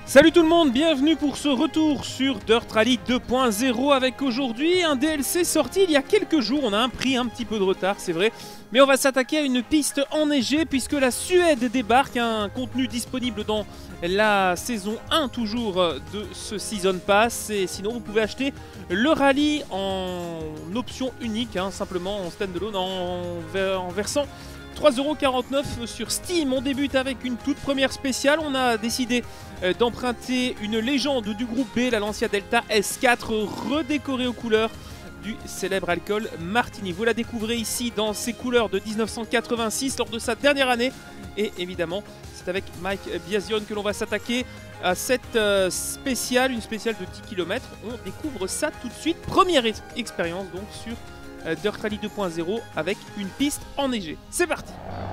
Salut tout le monde, bienvenue pour ce retour sur Dirt Rally 2.0 avec aujourd'hui un DLC sorti il y a quelques jours. On a pris un petit peu de retard, c'est vrai, mais on va s'attaquer à une piste enneigée puisque la Suède débarque, un contenu disponible dans la saison 1 toujours de ce Season Pass. Et sinon vous pouvez acheter le rallye en option unique, simplement en standalone, en versant 3,49 € sur Steam. On débute avec une toute première spéciale. On a décidé d'emprunter une légende du groupe B, la Lancia Delta S4, redécorée aux couleurs du célèbre alcool Martini. Vous la découvrez ici dans ses couleurs de 1986 lors de sa dernière année. Et évidemment, c'est avec Mike Biasion que l'on va s'attaquer à cette spéciale, une spéciale de 10 km. On découvre ça tout de suite. Première expérience donc sur Dirt Rally 2.0 avec une piste enneigée. C'est parti!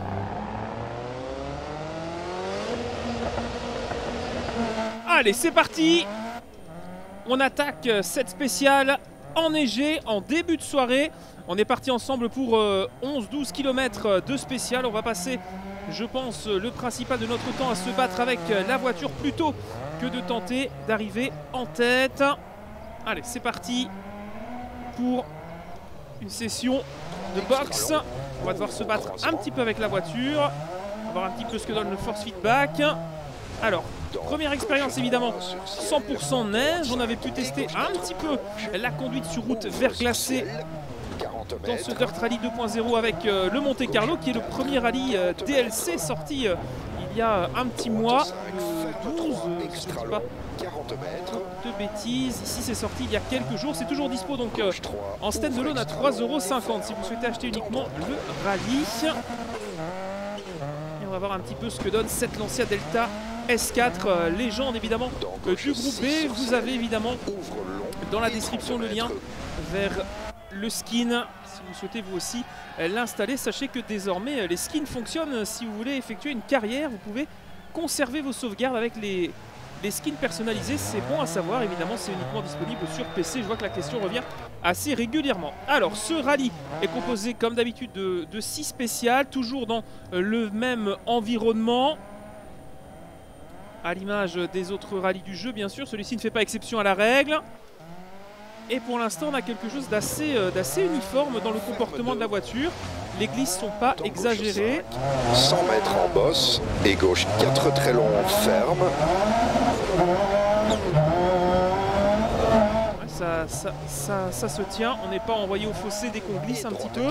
Allez, c'est parti! On attaque cette spéciale enneigée en début de soirée. On est parti ensemble pour 11-12 km de spéciale. On va passer, je pense, le principal de notre temps à se battre avec la voiture plutôt que de tenter d'arriver en tête. Allez, c'est parti pour une session de boxe. On va devoir se battre un petit peu avec la voiture, voir un petit peu ce que donne le force feedback. Alors, première expérience évidemment, 100% neige. On avait pu tester un petit peu la conduite sur route verglacée dans ce Dirt Rally 2.0 avec le Monte Carlo, qui est le premier rallye DLC sorti il y a un petit mois, 12, je ne dis pas de bêtises. Ici c'est sorti il y a quelques jours, c'est toujours dispo donc en standalone à 3,50 € si vous souhaitez acheter uniquement le rallye. Et on va voir un petit peu ce que donne cette Lancia Delta S4, légende évidemment du groupe B. Vous avez évidemment dans la description le lien vers le skin si vous souhaitez vous aussi l'installer. Sachez que désormais les skins fonctionnent. Si vous voulez effectuer une carrière, vous pouvez conserver vos sauvegardes avec les skins personnalisés. C'est bon à savoir, évidemment c'est uniquement disponible sur PC. Je vois que la question revient assez régulièrement. Alors ce rallye est composé comme d'habitude de 6 spéciales, toujours dans le même environnement, à l'image des autres rallyes du jeu bien sûr. Celui-ci ne fait pas exception à la règle. Et pour l'instant on a quelque chose d'assez uniforme dans le comportement de la voiture. Les glisses sont pas exagérées. 100 mètres en bosse et gauche 4 très longs ferme. Ça se tient, on n'est pas envoyé au fossé dès qu'on glisse un petit peu.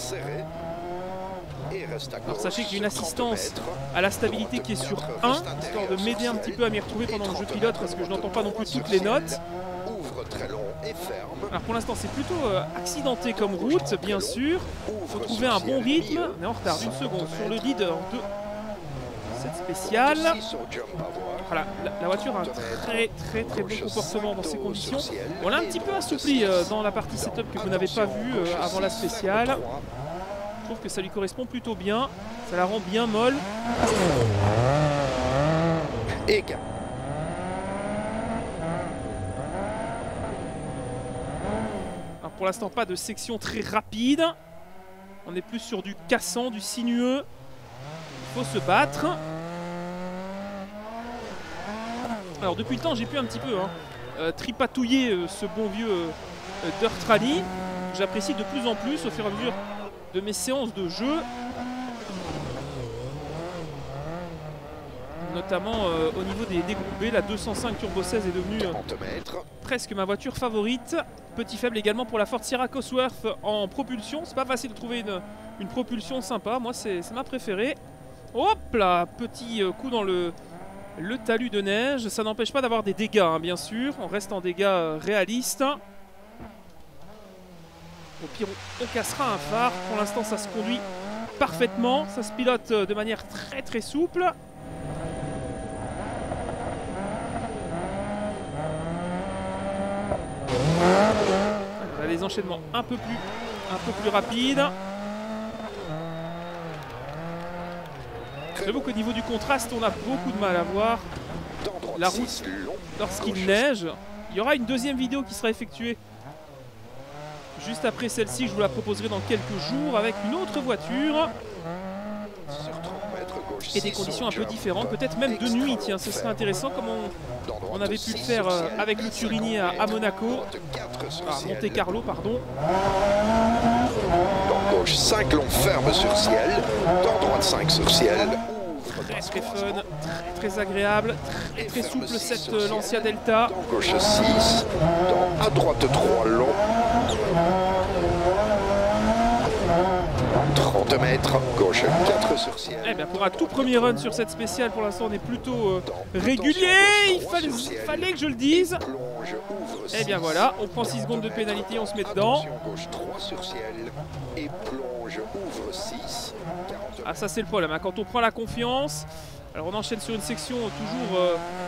Alors sachez que j'ai une assistance à la stabilité qui est sur 1, histoire de m'aider un petit peu à m'y retrouver pendant que je pilote, parce que je n'entends pas non plus toutes les notes. Alors pour l'instant c'est plutôt accidenté comme route, bien sûr. Il faut trouver un bon rythme. On est en retard d'une seconde sur le leader de cette spéciale. Voilà, la voiture a un très bon comportement dans ces conditions. On l'a un petit peu assoupli dans la partie setup que vous n'avez pas vu avant la spéciale. Je trouve que ça lui correspond plutôt bien. Ça la rend bien molle. Alors pour l'instant pas de section très rapide. On est plus sur du cassant, du sinueux. Il faut se battre. Alors depuis le temps j'ai pu un petit peu tripatouiller ce bon vieux Dirt Rally. J'apprécie de plus en plus au fur et à mesure de mes séances de jeu. Notamment au niveau des groupes B, la 205 Turbo 16 est devenue presque ma voiture favorite. Petit faible également pour la Ford Sierra Cosworth en propulsion. C'est pas facile de trouver une propulsion sympa. Moi c'est ma préférée. Hop là, petit coup dans le talus de neige. Ça n'empêche pas d'avoir des dégâts bien sûr. On reste en dégâts réalistes. Au pire on cassera un phare. Pour l'instant ça se conduit parfaitement. Ça se pilote de manière très souple. On a des enchaînements un peu plus rapides. J'avoue qu'au niveau du contraste, on a beaucoup de mal à voir la route lorsqu'il neige. Il y aura une deuxième vidéo qui sera effectuée juste après celle-ci. Je vous la proposerai dans quelques jours avec une autre voiture. et des conditions un peu différentes, peut-être même de nuit. Tiens, ce serait intéressant comme on avait pu le faire avec le Turini à Monaco, à Monte Carlo, pardon. Dans gauche 5 longs fermes sur ciel, dans droite 5 sur ciel. Très fun, très agréable, très souple cette Lancia Delta. Dans gauche 6, à droite 3 longs. 30 mètres, gauche 4 sur ciel. Eh bien, pour un tout premier run sur cette spéciale, pour l'instant on est plutôt régulier, il fallait que je le dise. Eh bien voilà, on prend 6 secondes de pénalité, on se met dedans. Gauche 3 sur ciel et plonge, ouvre 6. Ah, ça c'est le problème, hein. Quand on prend la confiance, alors on enchaîne sur une section toujours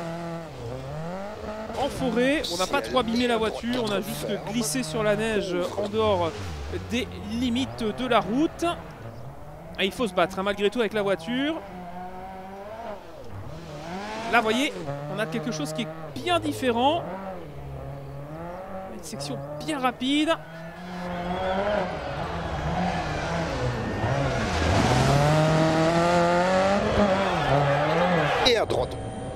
en forêt, on n'a pas trop abîmé la voiture, on a juste glissé sur la neige en dehors des limites de la route. Et il faut se battre, hein, malgré tout avec la voiture. Là, vous voyez, on a quelque chose qui est bien différent. Une section bien rapide. Et à droite.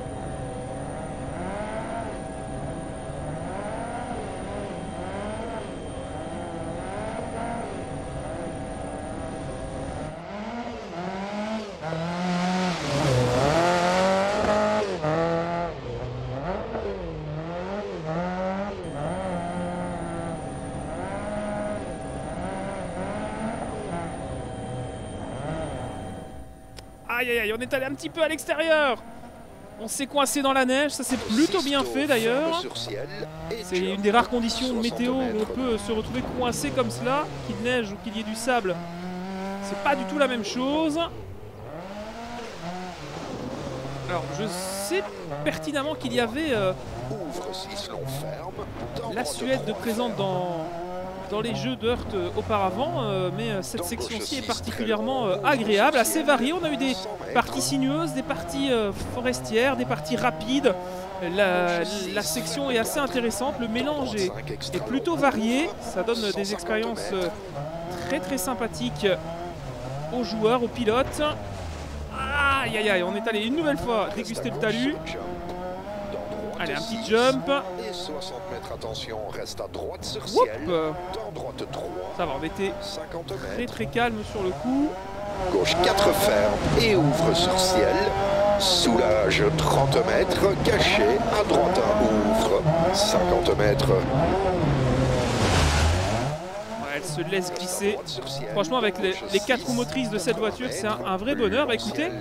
Aïe aïe aïe, on est allé un petit peu à l'extérieur. On s'est coincé dans la neige, ça c'est plutôt bien fait d'ailleurs. C'est une des rares conditions de météo où on peut se retrouver coincé comme cela, qu'il neige ou qu'il y ait du sable. C'est pas du tout la même chose. Alors je sais pertinemment qu'il y avait la Suède de présente dans les jeux de Heurt auparavant, mais cette section-ci est particulièrement agréable, assez variée. On a eu des parties sinueuses, des parties forestières, des parties rapides. La section est assez intéressante, le mélange est plutôt varié. Ça donne des expériences très sympathiques aux joueurs, aux pilotes. Aïe aïe aïe, on est allé une nouvelle fois déguster le talus. Allez, un petit jump. Et 60 mètres, attention, reste à droite sur ciel. Dans droite 3. Ça va, on était très calme sur le coup. Gauche 4 ferme et ouvre sur ciel. Soulage 30 mètres, caché. À droite 1 ouvre 50 mètres. Ouais, elle se laisse glisser. Franchement, avec les 4 roues motrices de cette voiture, c'est un vrai bonheur. Bah, écoutez,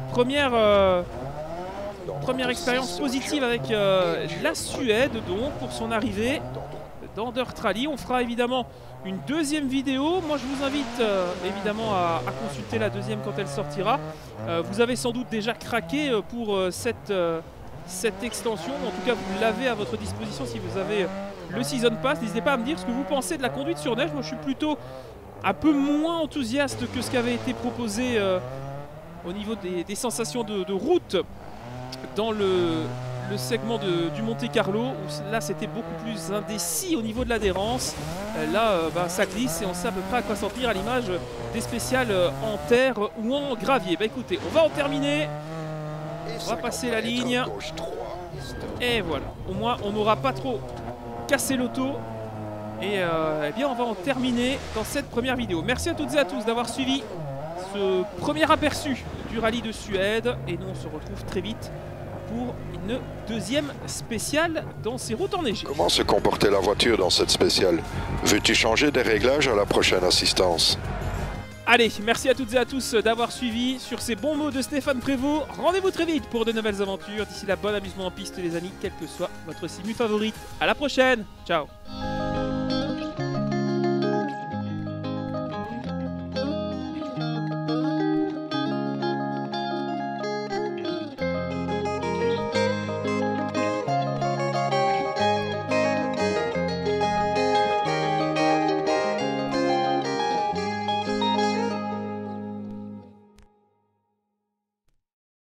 première expérience positive avec la Suède donc pour son arrivée dans Dirt Rally. On fera évidemment une deuxième vidéo. Moi je vous invite évidemment à consulter la deuxième quand elle sortira. Vous avez sans doute déjà craqué pour cette extension. En tout cas vous l'avez à votre disposition si vous avez le Season Pass. N'hésitez pas à me dire ce que vous pensez de la conduite sur neige. Moi je suis plutôt un peu moins enthousiaste que ce qui avait été proposé au niveau des sensations de route dans le segment du Monte Carlo, où là c'était beaucoup plus indécis au niveau de l'adhérence. Là ça glisse et on sait à peu près à quoi s'en tenir, à l'image des spéciales en terre ou en gravier. Bah écoutez, on va en terminer, on va passer la ligne et voilà, au moins on n'aura pas trop cassé l'auto et eh bien on va en terminer dans cette première vidéo. Merci à toutes et à tous d'avoir suivi ce premier aperçu du rallye de Suède et nous on se retrouve très vite pour une deuxième spéciale dans ces routes enneigées. Comment se comportait la voiture dans cette spéciale? Veux-tu changer des réglages à la prochaine assistance? Allez, merci à toutes et à tous d'avoir suivi. Sur ces bons mots de Stéphane Prévost, rendez-vous très vite pour de nouvelles aventures. D'ici là, bon amusement en piste les amis, quelle que soit votre simu favorite. À la prochaine, ciao.